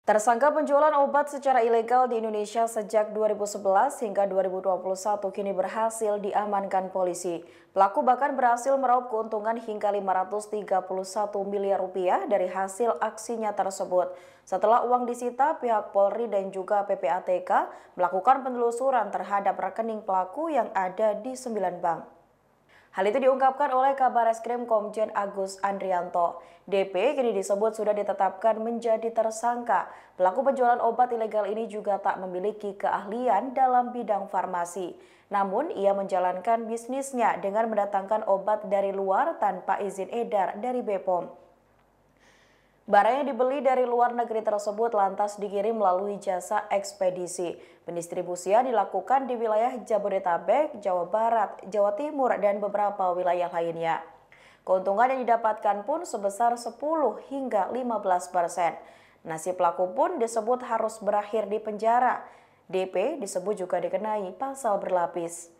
Tersangka penjualan obat secara ilegal di Indonesia sejak 2011 hingga 2021 kini berhasil diamankan polisi. Pelaku bahkan berhasil meraup keuntungan hingga 531 miliar rupiah dari hasil aksinya tersebut. Setelah uang disita, pihak Polri dan juga PPATK melakukan penelusuran terhadap rekening pelaku yang ada di 9 bank. Hal itu diungkapkan oleh Kabareskrim Komjen Agus Andrianto. DP kini disebut sudah ditetapkan menjadi tersangka. Pelaku penjualan obat ilegal ini juga tak memiliki keahlian dalam bidang farmasi. Namun ia menjalankan bisnisnya dengan mendatangkan obat dari luar tanpa izin edar dari BPOM. Barang yang dibeli dari luar negeri tersebut lantas dikirim melalui jasa ekspedisi. Pendistribusian dilakukan di wilayah Jabodetabek, Jawa Barat, Jawa Timur, dan beberapa wilayah lainnya. Keuntungan yang didapatkan pun sebesar 10 hingga 15%. Nasib pelaku pun disebut harus berakhir di penjara. DP disebut juga dikenai pasal berlapis.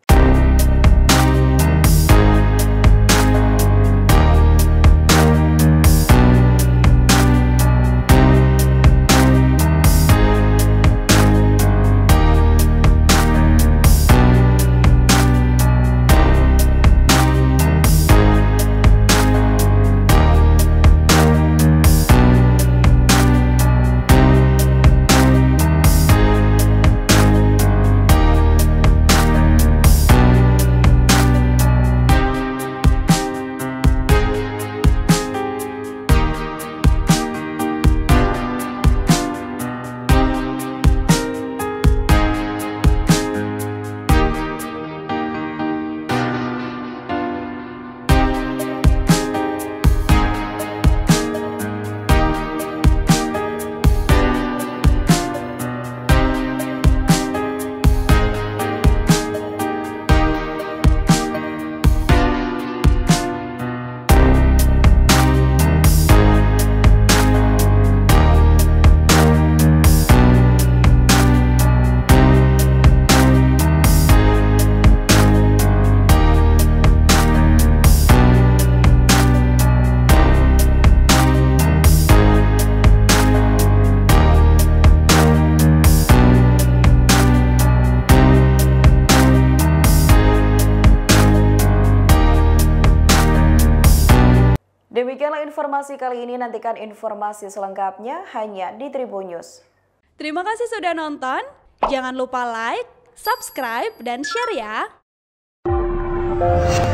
Demikianlah informasi kali ini, nantikan informasi selengkapnya hanya di Tribun News. Terima kasih sudah nonton, jangan lupa like, subscribe, dan share ya!